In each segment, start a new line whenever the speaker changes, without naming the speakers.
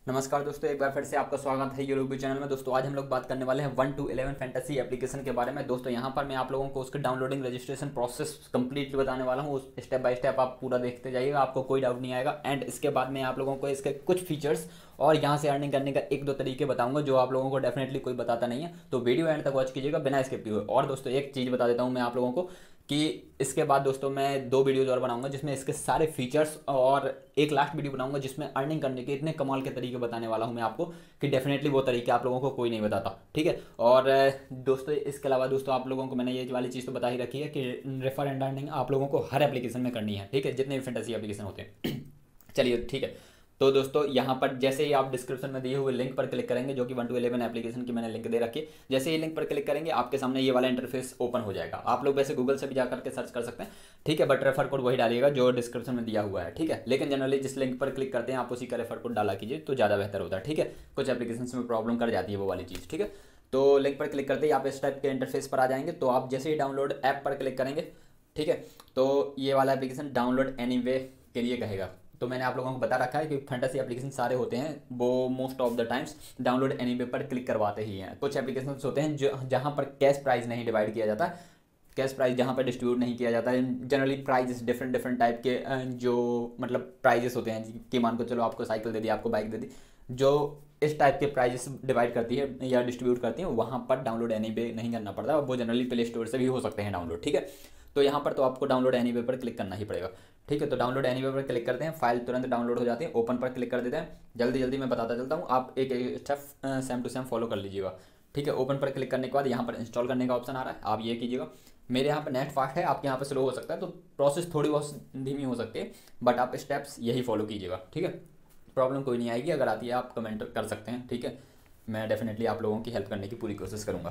नमस्कार दोस्तों, एक बार फिर से आपका स्वागत है यूट्यूब चैनल में। दोस्तों आज हम लोग बात करने वाले हैं 1 to 11 फैंटेसी एप्लीकेशन के बारे में। दोस्तों यहाँ पर मैं आप लोगों को उसके डाउनलोडिंग रजिस्ट्रेशन प्रोसेस कंप्लीट बताने वाला हूँ। उस स्टेप बाय स्टेप आप पूरा देखते जाइएगा, आपको कोई डाउट नहीं आएगा। एंड इसके बाद मैं आप लोगों को इसके कुछ फीचर्स और यहाँ से अर्निंग करने का एक दो तरीके बताऊंगा जो आप लोगों को डेफिनेटली कोई बताता नहीं है। तो वीडियो एंड तक वॉच कीजिएगा बिना स्किप किए हुए। और दोस्तों एक चीज़ बता देता हूँ मैं आप लोगों को कि इसके बाद दोस्तों मैं 2 वीडियोज़ और बनाऊंगा जिसमें इसके सारे फीचर्स, और एक लास्ट वीडियो बनाऊंगा जिसमें अर्निंग करने के इतने कमाल के तरीके बताने वाला हूं मैं आपको कि डेफिनेटली वो तरीके आप लोगों को कोई नहीं बताता। ठीक है। और दोस्तों इसके अलावा दोस्तों आप लोगों को मैंने ये वाली चीज़ तो बता ही रखी है कि रेफर एंड अर्निंग आप लोगों को हर एप्लीकेशन में करनी है। ठीक है, जितने भी फैंटेसी एप्लीकेशन होते हैं। चलिए ठीक है। तो दोस्तों यहाँ पर जैसे ही आप डिस्क्रिप्शन में दिए हुए लिंक पर क्लिक करेंगे, जो कि 1 to 11 एप्लीकेशन की मैंने लिंक दे रखी है, जैसे ही लिंक पर क्लिक करेंगे आपके सामने ये वाला इंटरफेस ओपन हो जाएगा। आप लोग वैसे गूगल से भी जाकर के सर्च कर सकते हैं, ठीक है, बट रेफर कोड वही डालिएगा जो डिस्क्रिप्शन में दिया हुआ है। ठीक है, लेकिन जनरली जिस लिंक पर क्लिक करते हैं आप उसी का रेफर कोड डाला कीजिए तो ज़्यादा बेहतर होता है। ठीक है, कुछ एप्लीकेशन में प्रॉब्लम कर जाती है वो वाली चीज़। ठीक है, तो लिंक पर क्लिक करते ही आप इस टाइप के इंटरफेस पर आ जाएंगे। तो आप जैसे ही डाउनलोड ऐप पर क्लिक करेंगे, ठीक है, तो ये वाला एप्लीकेशन डाउनलोड एनीवे के लिए कहेगा। तो मैंने आप लोगों को बता रखा है कि फैंटेसी एप्लीकेशन सारे होते हैं वो most of the times download anyway पर क्लिक करवाते ही हैं। कुछ एप्लीकेशन होते हैं जो जहाँ पर कैश प्राइस नहीं डिवाइड किया जाता, कैश प्राइस जहाँ पर डिस्ट्रीब्यूट नहीं किया जाता है। Generally prices different different type के जो मतलब प्राइजेस होते हैं कि मान को चलो आपको साइकिल दे दी, आपको बाइक दे दी, जो इस टाइप के प्राइजेस डिवाइड करती है या डिस्ट्रीब्यूट करती है, वहाँ पर डाउनलोड एनीवे नहीं करना पड़ता। वो जनरली प्ले स्टोर से भी हो सकते हैं डाउनलोड। ठीक है, तो यहाँ पर तो आपको डाउनलोड एनीवे पर क्लिक करना ही पड़ेगा। ठीक है, तो डाउनलोड एनीवे पर क्लिक करते हैं, फाइल तुरंत डाउनलोड हो जाती है। ओपन पर क्लिक कर देते हैं। जल्दी जल्दी मैं बताता चलता हूँ, आप एक step same to same follow कर लीजिएगा। ठीक है, ओपन पर क्लिक करने के बाद यहाँ पर इंस्टॉल करने का ऑप्शन आ रहा है, आप ये कीजिएगा। मेरे यहाँ पर नेट फास्ट है, आपके यहाँ पर स्लो हो सकता है, तो प्रोसेस थोड़ी बहुत धीमी हो सकती है, बट आप स्टेप्स यही फॉलो कीजिएगा। ठीक है, प्रॉब्लम कोई नहीं आएगी। अगर आती है आप कमेंट कर सकते हैं। ठीक है, मैं डेफिनेटली आप लोगों की हेल्प करने की पूरी कोशिश करूँगा।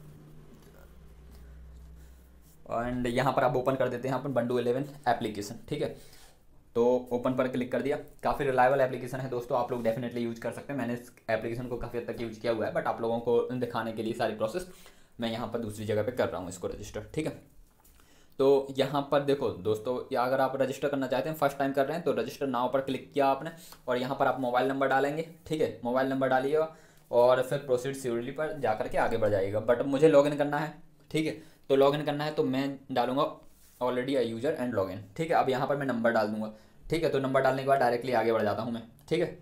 एंड यहाँ पर आप ओपन कर देते हैं अपन 1 to 11 एप्लीकेशन। ठीक है, तो ओपन पर क्लिक कर दिया। काफ़ी रिलायबल एप्लीकेशन है दोस्तों, आप लोग डेफिनेटली यूज़ कर सकते हैं। मैंने इस एप्लीकेशन को काफ़ी हद तक यूज़ किया हुआ है, बट आप लोगों को दिखाने के लिए सारी प्रोसेस मैं यहाँ पर दूसरी जगह पे कर रहा हूँ इसको रजिस्टर। ठीक है, तो यहाँ पर देखो दोस्तों, या अगर आप रजिस्टर करना चाहते हैं, फर्स्ट टाइम कर रहे हैं, तो रजिस्टर नाउ पर क्लिक किया आपने और यहाँ पर आप मोबाइल नंबर डालेंगे। ठीक है, मोबाइल नंबर डालिएगा और फिर प्रोसीड सिक्योरली पर जा करके आगे बढ़ जाइएगा। बट मुझे लॉगिन करना है। ठीक है, तो लॉगिन करना है तो मैं डालूंगा already a user and login. ठीक है, अब यहाँ पर मैं नंबर डाल दूंगा। ठीक है, तो नंबर डालने के बाद डायरेक्टली आगे बढ़ जाता हूँ मैं। ठीक है,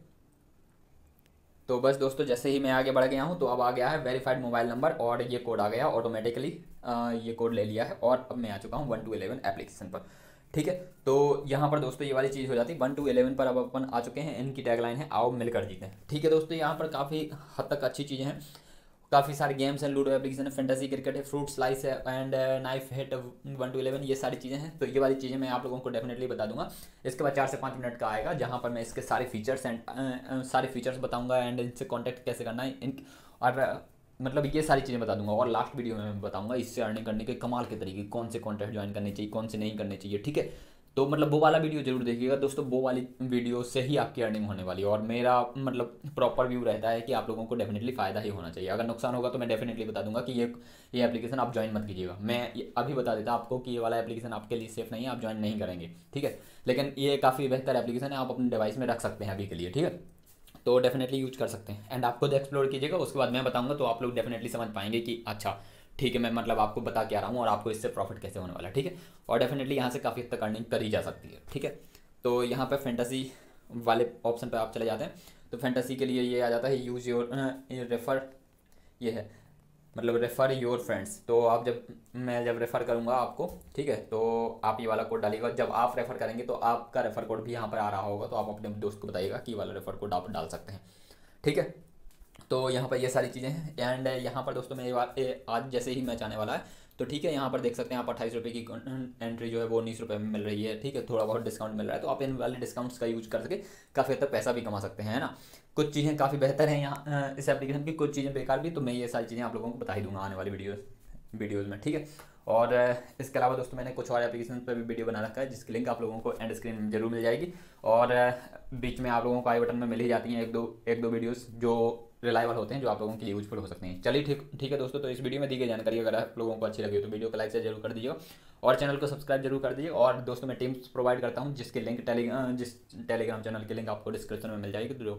तो बस दोस्तों जैसे ही मैं आगे बढ़ गया हूँ तो अब आ गया है वेरीफाइड मोबाइल नंबर और ये कोड आ गया ऑटोमेटिकली। ये कोड ले लिया है और अब मैं आ चुका हूँ 1 to 11 एप्लीकेशन पर। ठीक है, तो यहाँ पर दोस्तों ये वाली चीज़ हो जाती है। 1 to 11 पर अब अपन आ चुके हैं। इनकी टैगलाइन है आओ मिलकर जीतें। ठीक है दोस्तों, यहाँ पर काफ़ी हद तक अच्छी चीज़ें हैं, काफ़ी सारे गेम्स हैं, लूडो एप्लीकेशन है, फैंटेसी क्रिकेट है, फ्रूट स्लाइस है एंड नाइफ हिट 1 to 11, ये सारी चीज़ें हैं। तो ये वाली चीज़ें मैं आप लोगों को डेफिनेटली बता दूंगा। इसके बाद 4 से 5 मिनट का आएगा जहाँ पर मैं इसके सारे फीचर्स एंड सारे फीचर्स बताऊंगा एंड इनसे कॉन्टैक्ट कैसे करना है इन, और मतलब ये सारी चीज़ें बता दूंगा। और लास्ट वीडियो में मैं बताऊंगा इससे अर्निंग करने के कमाल के तरीके, कौन से कॉन्टैक्ट ज्वाइन करने चाहिए, कौन से नहीं करने चाहिए। ठीक है, तो मतलब वो वाला वीडियो जरूर देखिएगा दोस्तों, वो वाली वीडियो से ही आपकी अर्निंग होने वाली है। और मेरा मतलब प्रॉपर व्यू रहता है कि आप लोगों को डेफिनेटली फ़ायदा ही होना चाहिए। अगर नुकसान होगा तो मैं डेफिनेटली बता दूंगा कि ये एप्लीकेशन आप ज्वाइन मत कीजिएगा। मैं अभी बता देता आपको कि ये वाला एप्लीकेशन आपके लिए सेफ नहीं है, आप ज्वाइन नहीं करेंगे। ठीक है, लेकिन ये काफ़ी बेहतर एप्लीकेशन है, आप अपने डिवाइस में रख सकते हैं अभी के लिए। ठीक है, तो डेफिनेटली यूज कर सकते हैं एंड आप खुद एक्सप्लोर कीजिएगा, उसके बाद मैं बताऊंगा तो आप लोग डेफिनेटली समझ पाएंगे कि अच्छा ठीक है, मैं मतलब आपको बता के आ रहा हूँ और आपको इससे प्रॉफिट कैसे होने वाला है। ठीक है, और डेफिनेटली यहाँ से काफ़ी हद तक अर्निंग करी जा सकती है। ठीक है, तो यहाँ पर फैंटेसी वाले ऑप्शन पर आप चले जाते हैं तो फैंटेसी के लिए ये आ जाता है यूज़ योर रेफ़र, ये है मतलब रेफ़र योर फ्रेंड्स। तो आप जब रेफ़र करूँगा आपको, ठीक है, तो आप ये वाला कोड डालिएगा। जब आप रेफ़र करेंगे तो आपका रेफ़र कोड भी यहाँ पर आ रहा होगा, तो आप अपने दोस्त को बताइएगा कि ये वाला रेफ़र कोड आप डाल सकते हैं। ठीक है, तो यहाँ पर ये सारी चीज़ें हैं एंड यहाँ पर दोस्तों आज जैसे ही मैच आने वाला है तो ठीक है, यहाँ पर देख सकते हैं आप 28 रुपये की एंट्री जो है वो 19 रुपये में मिल रही है। ठीक है, थोड़ा बहुत डिस्काउंट मिल रहा है, तो आप इन वाले डिस्काउंट्स का यूज करके काफ़ी हद तक पैसा भी कमा सकते हैं, है ना। कुछ चीज़ें काफ़ी बेहतर हैं यहाँ इस एप्लीकेशन की, कुछ चीज़ें बेकार भी, तो मैं ये सारी चीज़ें आप लोगों को बता ही दूंगा आने वाली वीडियोज़ में। ठीक है, और इसके अलावा दोस्तों मैंने कुछ और एप्लीकेशन पर भी वीडियो बना रखा है जिसकी लिंक आप लोगों को एंड स्क्रीन में जरूर मिल जाएगी। और बीच में आप लोगों को आई बटन में मिल ही जाती हैं एक दो वीडियोस जो रिलायबल होते हैं, जो आप लोगों के लिए यूजफुल हो सकते हैं। चलिए ठीक है दोस्तों, तो इस वीडियो में दी गई जानकारी अगर आप लोगों को अच्छी लगी हो तो वीडियो को लाइक से जरूर कर दीजिएगा और चैनल को सब्सक्राइब जरूर कर दीजिए। और दोस्तों मैं टीम्स प्रोवाइड करता हूँ जिसके लिंक टेलीग्राम चैनल की लिंक आपको डिस्क्रिप्शन में मिल जाएगी, तो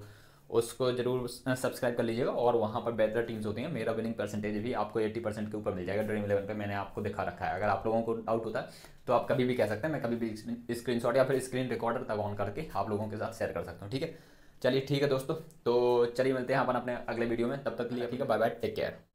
उसको जरूर सब्सक्राइब कर लीजिएगा। और वहाँ पर बेहतर टीम्स होती हैं, मेरा विनिंग परसेंटेज भी आपको 80% के ऊपर मिल जाएगा ड्रीम 11 पे, मैंने आपको दिखा रखा है। अगर आप लोगों को डाउट होता है तो आप कभी भी कह सकते हैं, मैं कभी भी स्क्रीनशॉट या फिर स्क्रीन रिकॉर्डर तक ऑन करके आप लोगों के साथ शेयर कर सकता हूँ। ठीक है, चलिए ठीक है दोस्तों, तो चलिए मिलते हैं अपन अपने अगले वीडियो में, तब तक के लिए ठीक है, बाय बाय, टेक केयर।